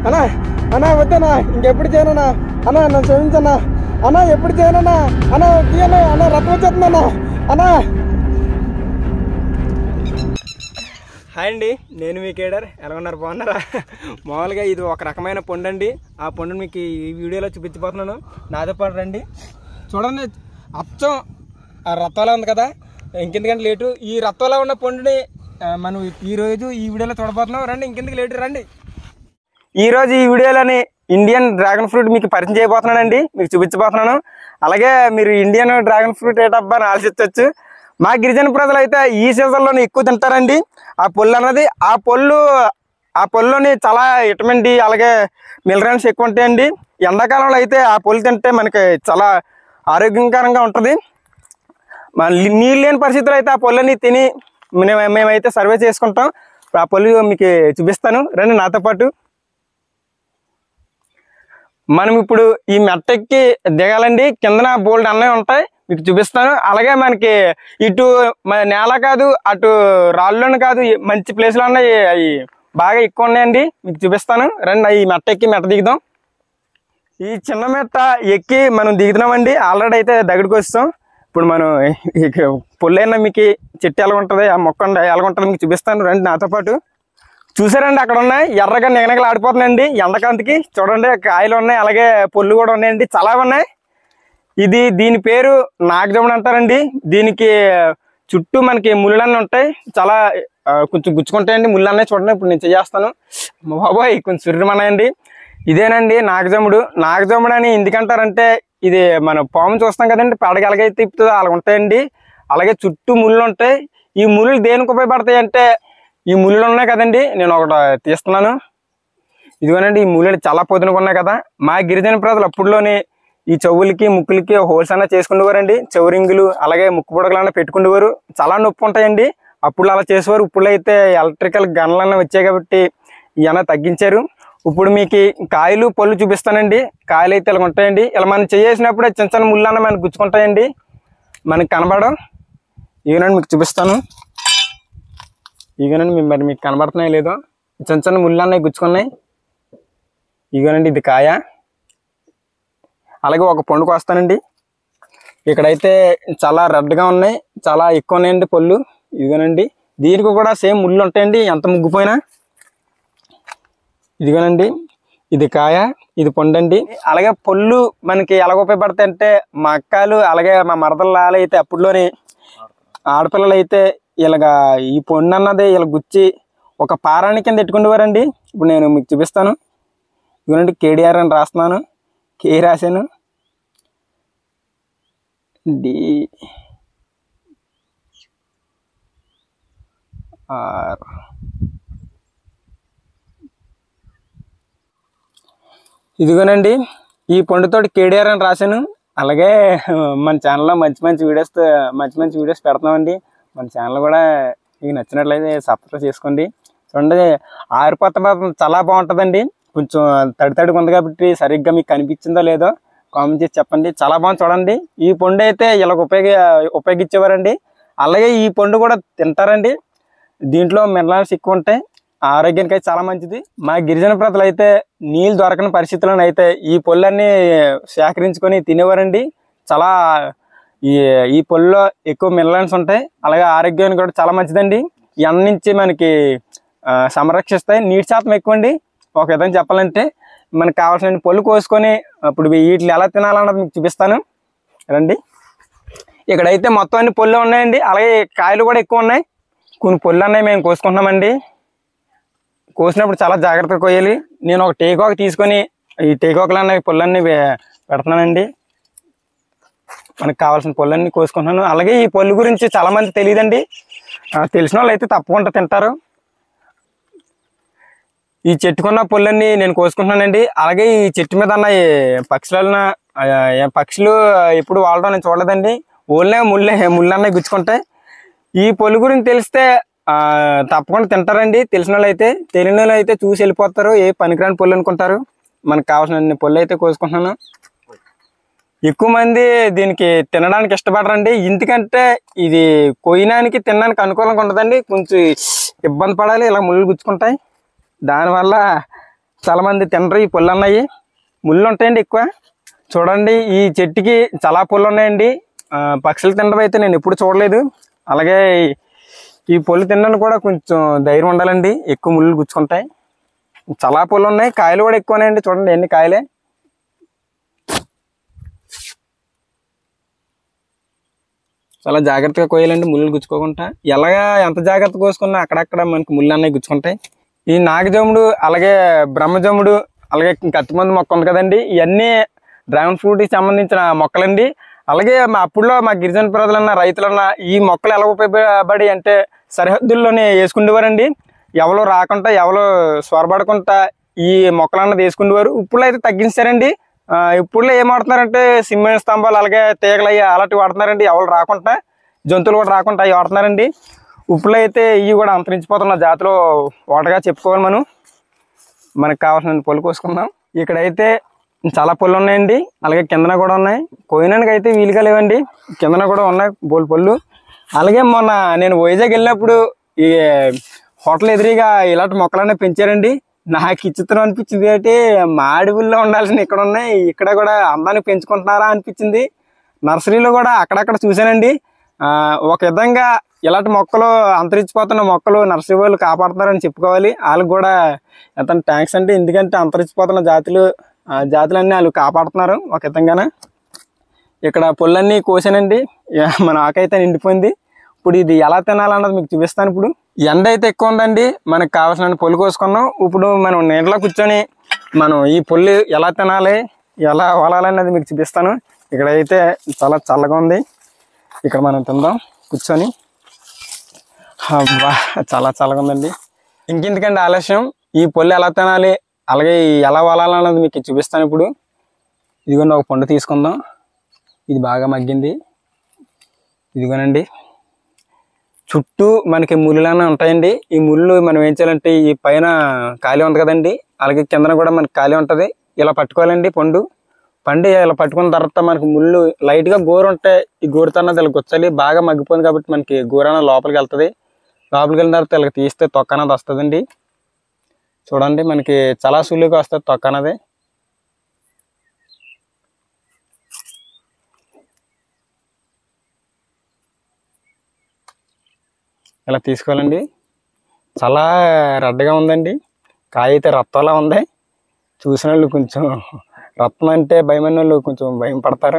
అన్నా అన్నా వద్దనా, ఇంకెప్పుడు చేయనన్నా అన్నా, నన్ను క్షమించన్నా అన్నా, ఎప్పుడు చేయనన్నా అన్నా, తీయన్నా అన్నా, రక్తం వచ్చేస్తుందన్నా అన్నా. హాయ్ అండి, నేను మీ కేడర్. ఎలా ఉన్నారు, బాగున్నారా? మామూలుగా ఇది ఒక రకమైన పండు అండి. ఆ పండుని మీకు ఈ వీడియోలో చూపించబోతున్నాను. నాతో పాటు రండి. చూడండి, అచ్చం ఆ రత్తంలా ఉంది కదా, ఇంకెందుకంటే లేటు. ఈ రత్తంలో ఉన్న పండుని మనం ఈరోజు ఈ వీడియోలో చూడబోతున్నాం. రండి, ఇంకెందుకు లేటు, రండి. ఈరోజు ఈ వీడియోలోని ఇండియన్ డ్రాగన్ ఫ్రూట్ మీకు పరిచయం చేయబోతున్నానండి, మీకు చూపించబోతున్నాను. అలాగే మీరు ఇండియన్ డ్రాగన్ ఫ్రూట్ ఏటబ్బా అని ఆలోచించవచ్చు. మా గిరిజన ప్రజలు అయితే ఈ సీజన్లోనే ఎక్కువ తింటారండి ఆ పళ్ళు అన్నది. ఆ పళ్ళుని చాలా విటమిన్ డి అలాగే మినరల్స్ ఎక్కువ ఉంటాయండి. ఎండాకాలంలో అయితే ఆ పళ్ళు తింటే మనకి చాలా ఆరోగ్యకరంగా ఉంటుంది. నీళ్ళు లేని పరిస్థితుల్లో అయితే ఆ పళ్ళని తిని మేమైతే సర్వే చేసుకుంటాం. ఆ పళ్ళు మీకు చూపిస్తాను, రండి నాతో పాటు. మనం ఇప్పుడు ఈ మెట్టెక్కి దిగాలండి. కిందన బోల్డ్ అన్నీ ఉంటాయి, మీకు చూపిస్తాను. అలాగే మనకి ఇటు నేల కాదు, అటు రాళ్ళలోని కాదు, మంచి ప్లేస్లు ఉన్నాయి, అవి బాగా ఎక్కువ ఉన్నాయండి, మీకు చూపిస్తాను. రండి, ఈ మెట్ట ఎక్కి మెట్ట దిగుదాం. ఈ చిన్న మెట్ట ఎక్కి మనం దిగుతున్నామండి. ఆల్రెడీ అయితే దగ్గరికి వస్తాం. ఇప్పుడు మనం పొల్లైనా మీకు చెట్టు ఎలాగుంటుంది, ఆ మొక్క ఎలాగుంటుంది మీకు చూపిస్తాను, రండి నాతో పాటు. చూసారండి, అక్కడ ఉన్నాయి ఎర్రగా నిగనగలు ఆడిపోతున్నాయండి ఎండకాంతికి. చూడండి, కాయలు ఉన్నాయి, అలాగే పొల్లు కూడా ఉన్నాయండి, చాలా ఉన్నాయి. దీని పేరు నాగజముడు అంటారండి. దీనికి చుట్టూ మనకి ముళ్ళన్నీ ఉంటాయి, చాలా కొంచెం గుచ్చుకుంటాయండి ముళ్ళన్నీ. చూడండి, ఇప్పుడు నేను చేస్తాను. బాబోయ్, కొంచెం సుర్రమన్నాయండి. ఇదేనండి నాగజముడు. నాగజముడు అని ఎందుకంటారంటే, ఇది మన పాము చూస్తాం కదండి, పడగ ఎలాగైతే తిప్పుతుందో అలా ఉంటాయండి. అలాగే చుట్టూ ముళ్ళు ఉంటాయి. ఈ ముళ్ళు దేనికి ఉపయోగపడతాయి అంటే, ఈ ముళ్ళు ఉన్నాయి కదండి, నేను ఒకటి తీస్తున్నాను. ఇదిగోనండి, ఈ ముళ్ళు చాలా పొద్దునగా ఉన్నాయి కదా. మా గిరిజన ప్రజలు అప్పుడులోని ఈ చెవులకి ముక్కులకి హోల్స్ అన్నా చేసుకునేవారండి. చెవురింగులు అలాగే ముక్కు పొడగలన్నా పెట్టుకునేవారు. చాలా నొప్పి ఉంటాయండి, అప్పుడు అలా చేసేవారు. ఇప్పుడు అయితే ఎలక్ట్రికల్ గన్లన్నా వచ్చాయి కాబట్టి ఇవన్నీ తగ్గించారు. ఇప్పుడు మీకు కాయలు పళ్ళు చూపిస్తానండి. కాయలు అయితే ఇలా ఉంటాయండి. ఇలా మనం చేసినప్పుడు చిన్న చిన్న ముళ్ళు అన్న మనకు గుచ్చుకుంటాయండి, మనకు కనబడం. ఇవనండి మీకు చూపిస్తాను. ఇవనండి మరి మీకు కనబడుతున్నాయి లేదో, చిన్న చిన్న ముళ్ళు అన్నవి గుచ్చుకున్నాయి. ఇవనండి, ఇది కాయ. అలాగే ఒక పండుకు వస్తానండి. ఇక్కడైతే చాలా రెడ్గా ఉన్నాయి, చాలా ఎక్కువ ఉన్నాయండి పళ్ళు. ఇదిగోనండి, దీనికి కూడా సేమ్ ముళ్ళు ఉంటాయండి ఎంత ముగ్గిపోయినా. ఇదిగోనండి, ఇది కాయ, ఇది పండు అండి. అలాగే పళ్ళు మనకి ఎలాగ ఉపయోగపడతాయి అంటే, మా అక్కలు అలాగే మా మరదలు అయితే అప్పుడులోని ఆడపిల్లలు అయితే ఇలాగా ఈ పండు అన్నది ఇలా గుచ్చి ఒక పారాణి కింద పెట్టుకునేవారండి. ఇప్పుడు నేను మీకు చూపిస్తాను. ఇదిగోనండి, కేడిఆర్ అని రాస్తున్నాను, కే రాశాను, డి ఆర్. ఇదిగోనండి, ఈ పండుతోటి కేడిఆర్ అని రాశాను. అలాగే మన ఛానల్లో మంచి మంచి వీడియోస్ పెడతామండి. మన ఛానల్ కూడా మీకు నచ్చినట్లయితే సబ్స్క్రైబ్ చేసుకోండి. చూడండి, ఆరిపోత చాలా బాగుంటుందండి. కొంచెం తడిగా ఉంది కాబట్టి సరిగ్గా మీకు కనిపించిందో లేదో కామెంట్ చేసి చెప్పండి. చాలా బాగుంది చూడండి. ఈ పండు అయితే ఇలా ఉపయోగించేవారండి. అలాగే ఈ పండు కూడా తింటారండి. దీంట్లో మినరల్స్ ఎక్కువ ఉంటాయి, ఆరోగ్యానికి అయితే చాలా మంచిది. మా గిరిజన ప్రజలు అయితే నీళ్ళు దొరకని పరిస్థితులను అయితే ఈ పళ్ళన్నీ సేకరించుకొని తినేవారండి. చాలా ఈ పళ్ళలో ఎక్కువ మినరల్స్ ఉంటాయి, అలాగే ఆరోగ్యానికి కూడా చాలా మంచిదండి. ఎండ నుంచి మనకి సంరక్షిస్తాయి. నీటి శాతం ఎక్కువ అండి. ఒక విధంగా చెప్పాలంటే మనకు కావాల్సిన పళ్ళు కోసుకొని ఇప్పుడు వీటిని ఎలా తినాలన్నది మీకు చూపిస్తాను, రండి. ఇక్కడైతే మొత్తం అన్ని పళ్ళు ఉన్నాయండి, అలాగే కాయలు కూడా ఎక్కువ ఉన్నాయి. కొన్ని పళ్ళు అన్నాయి మేము కోసుకుంటున్నామండి. కోసినప్పుడు చాలా జాగ్రత్తగా కోయాలి. నేను ఒక టేకాకు తీసుకొని ఈ టేకాకులు అన్న పళ్ళన్నీ పెడుతున్నానండి. మనకు కావాల్సిన పళ్ళన్నీ కోసుకుంటున్నాను. అలాగే ఈ పళ్ళు గురించి చాలామంది తెలియదండి, తెలిసిన వాళ్ళు అయితే తప్పకుండా తింటారు. ఈ చెట్టుకున్న పళ్ళన్నీ నేను కోసుకుంటున్నానండి. అలాగే ఈ చెట్టు మీద ఉన్న పక్షులు ఎప్పుడు వాడడం నేను చూడలేదండి. ఓన్లే ముళ్ళన్నీ గుచ్చుకుంటాయి. ఈ పళ్ళు గురించి తెలిస్తే తప్పకుండా తింటారండి. తెలిసిన వాళ్ళు అయితే, తెలియని వాళ్ళు అయితే చూసి వెళ్ళిపోతారు, ఏ పనికిరాని పళ్ళు అనుకుంటారు. మనకు కావాల్సిన పళ్ళు అయితే కోసుకుంటున్నాను. ఎక్కువ మంది దీనికి తినడానికి ఇష్టపడరండి, ఎందుకంటే ఇది కొయ్యడానికి తినడానికి అనుకూలంగా ఉండదండి. కొంచెం ఇబ్బంది పడాలి, ఇలా ముళ్ళు గుచ్చుకుంటాయి. దానివల్ల చాలా మంది తినరు ఈ పుల్లు అన్నవి. ముళ్ళు ఉంటాయండి ఎక్కువ. చూడండి ఈ చెట్టుకి చాలా పుల్లు ఉన్నాయండి. పక్షులు తినడం అయితే నేను ఎప్పుడు చూడలేదు. అలాగే ఈ పుల్లు తినడానికి కూడా కొంచెం ధైర్యం ఉండాలండి, ఎక్కువ ముళ్ళు గుచ్చుకుంటాయి. చాలా పుల్లు ఉన్నాయి, కాయలు కూడా ఎక్కువ ఉన్నాయండి. చూడండి ఎన్ని కాయలే. చాలా జాగ్రత్తగా కోయాలండి ముళ్ళు గుచ్చుకోకుండా. ఎలాగా ఎంత జాగ్రత్త కోసుకున్నా అక్కడక్కడ మనకి ముళ్ళు అన్నవి గుచ్చుకుంటాయి. ఈ నాగజముడు, అలాగే బ్రహ్మజముడు, అలాగే కత్తిమందు మొక్క ఉంది కదండి, ఇవన్నీ డ్రాగన్ ఫ్రూట్కి సంబంధించిన మొక్కలండి. అలాగే అప్పుడులో మా గిరిజన ప్రజలన్నా రైతులన్నా ఈ మొక్కలు ఎలా ఉపయోగపడి అంటే సరిహద్దుల్లోనే వేసుకునేవారండి. ఎవరు రాకుండా ఎవరు స్వరపడకుండా ఈ మొక్కలన్నది వేసుకునేవారు. ఇప్పుడు అయితే తగ్గించారండి. ఇప్పుడులో ఏం వాడుతున్నారంటే సిమెంట్ స్తంభాలు, అలాగే తీగలు అయ్యి అలాంటివి వాడుతున్నారండి. ఎవరు రాకుండా, జంతువులు కూడా రాకుండా అవి వాడుతున్నారండి. ఇప్పుడు అయితే ఇవి కూడా అంతరించిపోతున్న జాతిలో ఒకటిగా చెప్పుకోవాలి. మనకు కావాల్సిన పొలు కోసుకుందాం. ఇక్కడైతే చాలా పొల్లు ఉన్నాయండి, అలాగే కిందన కూడా ఉన్నాయి. కోయడానికి అయితే వీలుగా లేవండి, కిందన కూడా ఉన్నాయి పొల్లు. అలాగే మొన్న నేను వైజాగ్ వెళ్ళినప్పుడు ఈ హోటల్ ఎదురుగా ఇలాంటి మొక్కలన్నీ పెంచారండి. నాకు విచిత్రం అనిపించింది. అంటే మా అడవుల్లో ఉండాల్సిన ఇక్కడ ఉన్నాయి, ఇక్కడ కూడా అందాన్ని పెంచుకుంటున్నారా అనిపించింది. నర్సరీలో కూడా అక్కడక్కడ చూశానండి. ఒక విధంగా ఇలాంటి మొక్కలు, అంతరించిపోతున్న మొక్కలు నర్సరీ వాళ్ళు కాపాడుతున్నారని చెప్పుకోవాలి. వాళ్ళకి కూడా ఎంత థ్యాంక్స్ అండి. ఎందుకంటే అంతరించిపోతున్న జాతులన్నీ వాళ్ళు కాపాడుతున్నారు ఒక విధంగానే. ఇక్కడ పొల్లన్నీ కోసానండి, మన ఆకైతే నిండిపోయింది. ఇప్పుడు ఇది ఎలా తినాలన్నది మీకు చూపిస్తాను. ఇప్పుడు ఎండ అయితే ఎక్కువ ఉందండి, మనకు కావాల్సిన పొల్లు కోసుకున్నాం. ఇప్పుడు మనం నీడలో కూర్చొని మనం ఈ పొల్లు ఎలా తినాలి, ఎలా వలాలన్నది మీకు చూపిస్తాను. ఇక్కడైతే చాలా చల్లగా ఉంది, ఇక్కడ మనం తిందాం కూర్చొని. అబ్బా చాలా చల్లగా ఉందండి. ఇంకెందుకండి ఆలస్యం, ఈ పొల్లు ఎలా తినాలి, అలాగే ఎలా వలాలన్నది మీకు చూపిస్తాను. ఇప్పుడు ఇదిగోండి ఒక పండు తీసుకుందాం, ఇది బాగా మగ్గింది. ఇదిగోనండి, చుట్టూ మనకి ముళ్ళులన్నీ ఉంటాయండి. ఈ ముళ్ళు మనం ఏం చేయాలంటే ఈ పైన ఖాళీ ఉంది కదండి, అలాగే కిందన కూడా మనకి ఖాళీ ఉంటుంది. ఇలా పట్టుకోవాలండి పండు ఇలా పట్టుకున్న తర్వాత మనకి ముళ్ళు లైట్గా గోరు ఉంటాయి. ఈ గోరుతో అన్నది ఇలా గుచ్చాలి. బాగా మగ్గిపోయింది కాబట్టి మనకి గోరు అన్నది లోపలికి వెళ్తుంది. లోపలికి వెళ్ళిన తర్వాత ఇలా తీస్తే తొక్క అన్నది వస్తుందండి. చూడండి మనకి చాలా సులువుగా వస్తుంది తొక్క అన్నది. ఇలా తీసుకోవాలండి. చాలా రెడ్గా ఉందండి, కాయ అయితే రత్తంలా ఉంది. చూసిన వాళ్ళు కొంచెం రత్నం అంటే భయమైన వాళ్ళు కొంచెం భయం పడతారు.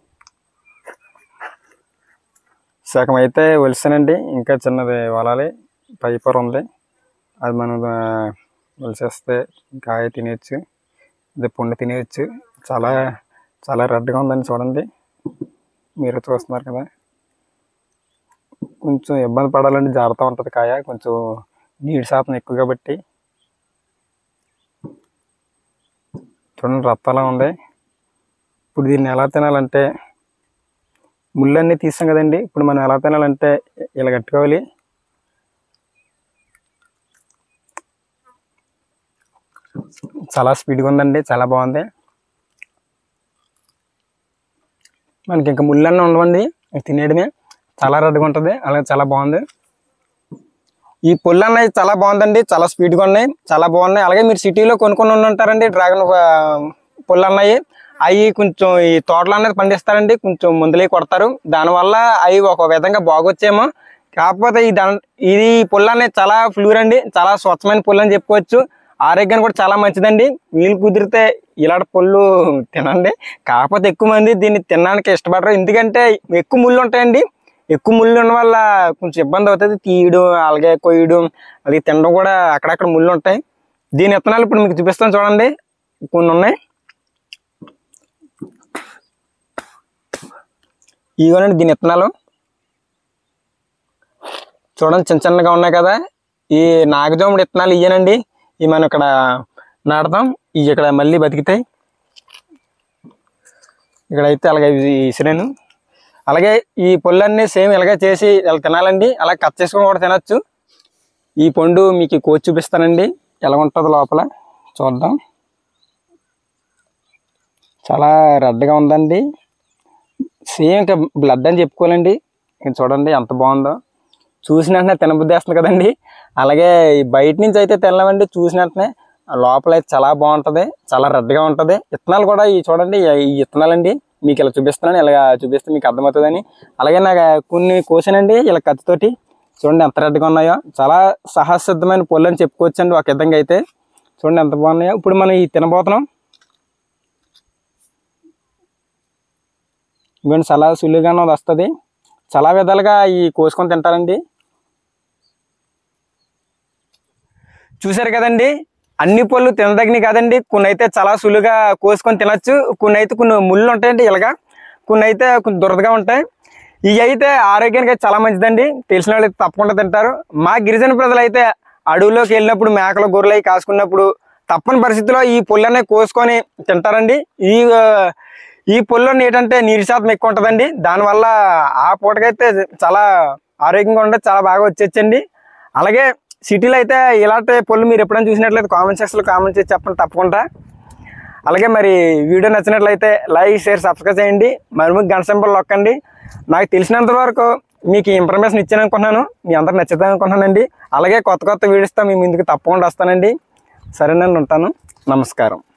సగం అయితే ఒలిసానండి, ఇంకా చిన్నది వలాలి. పైపర్ ఉంది, అది మనం ఒలిసేస్తే కాయ తినేయచ్చు, ఇది పండు తినేయచ్చు. చాలా చాలా రెడ్గా ఉందండి. చూడండి, మీరు చూస్తున్నారు కదా. కొంచెం ఇబ్బంది పడాలండి, జాగ్రత్త ఉంటుంది కాయ, కొంచెం నీటి శాతం ఎక్కువ కాబట్టి. చూడండి రత్తంలా ఉంది. ఇప్పుడు దీన్ని ఎలా తినాలంటే, ముళ్ళన్నీ తీసాం కదండి, ఇప్పుడు మనం ఎలా తినాలంటే ఇలా కట్టుకోవాలి. చాలా స్పీడ్గా ఉందండి, చాలా బాగుంది. మనకి ఇంకా ముళ్ళన్నీ ఉండవండి, తినేయడమే. చాలా రెడ్గా ఉంటుంది, అలాగే చాలా బాగుంది. ఈ పొల్లు అన్నవి చాలా బాగుందండి, చాలా స్పీడ్గా ఉన్నాయి, చాలా బాగున్నాయి. అలాగే మీరు సిటీలో కొనుక్కొని ఉంటారండి డ్రాగన్ పొల్లు అన్నవి. అవి కొంచెం ఈ తోటలు అనేది పండిస్తారండి, కొంచెం ముందులే కొడతారు. దానివల్ల అవి ఒక విధంగా బాగొచ్చేమో. కాకపోతే ఇది పొల్లు అనేది చాలా ప్యూర్ అండి, చాలా స్వచ్ఛమైన పొల్లు అని చెప్పుకోవచ్చు. ఆరోగ్యానికి కూడా చాలా మంచిదండి. వీలు కుదిరితే ఇలాంటి పొల్లు తినండి. కాకపోతే ఎక్కువ మంది దీన్ని తినడానికి ఇష్టపడరు, ఎందుకంటే ఎక్కువ ముళ్ళు ఉంటాయండి. ఎక్కువ ముళ్ళు ఉన్న వల్ల కొంచెం ఇబ్బంది అవుతుంది తీయడం, అలాగే కొయ్యడం, అలాగే తినడం కూడా అక్కడక్కడ ముళ్ళు ఉంటాయి. దీని విత్తనాలు ఇప్పుడు మీకు చూపిస్తాను, చూడండి కొన్ని ఉన్నాయి. ఇవన్నీ దీని విత్తనాలు చూడండి, చిన్న చిన్నగా ఉన్నాయి కదా. ఈ నాగజాముడి విత్తనాలు ఇయ్యనండి, ఇవి మనం ఇక్కడ నాడతాం. ఇవి ఇక్కడ మళ్ళీ బతికితాయి. ఇక్కడైతే అలాగే ఇసిరాను. అలాగే ఈ పొల్లన్నీ సేమ్ ఇలాగే చేసి ఇలా తినాలండి, అలా కట్ చేసుకొని కూడా తినచ్చు. ఈ పండు మీకు కోసి చూపిస్తానండి ఎలా ఉంటుందో లోపల, చూద్దాం. చాలా రెడ్గా ఉందండి, సేమ్ ఇంకా బ్లడ్ అని చెప్పుకోవాలండి. చూడండి ఎంత బాగుందో, చూసిన వెంటనే తినబుద్ధి వేస్తుంది కదండి. అలాగే బయట నుంచి అయితే తినలేమండి, చూసిన వెంటనే లోపల అయితే చాలా బాగుంటుంది, చాలా రెడ్గా ఉంటుంది. విత్తనాలు కూడా ఈ చూడండి, ఈ విత్తనాలండి మీకు ఇలా చూపిస్తున్నాను, ఇలా చూపిస్తే మీకు అర్థమవుతుందని. అలాగే నాకు కొన్ని కోసానండి ఇలా కత్తితోటి, చూడండి ఎంత రెడ్గా ఉన్నాయో. చాలా సహజసిద్ధమైన పళ్ళు అని చెప్పుకోవచ్చండి ఒక విధంగా అయితే. చూడండి ఎంత బాగున్నాయో. ఇప్పుడు మనం ఈ తినబోతున్నాం. ఇవన్నీ చాలా సులువుగానే వస్తుంది, చాలా విధాలుగా ఈ కోసుకొని తింటారండి. చూసారు కదండి, అన్ని పళ్ళు తినదగినవి కాదండి. కొన్ని అయితే చాలా సులువుగా కోసుకొని తినచ్చు, కొన్ని ముళ్ళు ఉంటాయండి ఇలాగా, కొన్ని అయితే కొంచెం దురదగా ఉంటాయి. ఇవి అయితే ఆరోగ్యానికి అయితే చాలా మంచిదండి, తెలిసిన వాళ్ళు అయితే తప్పకుండా తింటారు. మా గిరిజన ప్రజలు అయితే అడవుల్లోకి వెళ్ళినప్పుడు మేకలు గొర్రెలు అవి కాసుకున్నప్పుడు తప్పని పరిస్థితిలో ఈ పళ్ళనే కోసుకొని తింటారండి. ఈ పళ్ళని ఏంటంటే నీరు శాతం ఎక్కువ ఉంటుందండి, దానివల్ల ఆ పూటకైతే చాలా ఆరోగ్యంగా ఉంటే చాలా బాగా వచ్చేచ్చండి. అలాగే సిటీలో అయితే ఇలాంటి పళ్ళు మీరు ఎప్పుడైనా చూసినట్లయితే కామెంట్ సెక్షన్లో కామెంట్ చేసి చెప్పండి తప్పకుండా. అలాగే మరి వీడియో నచ్చినట్లయితే లైక్, షేర్, సబ్స్క్రైబ్ చేయండి. మరి మీకు గంట సింబల్ నొక్కండి. నాకు తెలిసినంత వరకు మీకు ఇన్ఫర్మేషన్ ఇచ్చాను అనుకుంటున్నాను, మీ అందరికి నచ్చుతాను అనుకుంటున్నానండి. అలాగే కొత్త వీడియోస్తో మీ ముందుకు తప్పకుండా వస్తానండి. సరేనండి, ఉంటాను. నమస్కారం.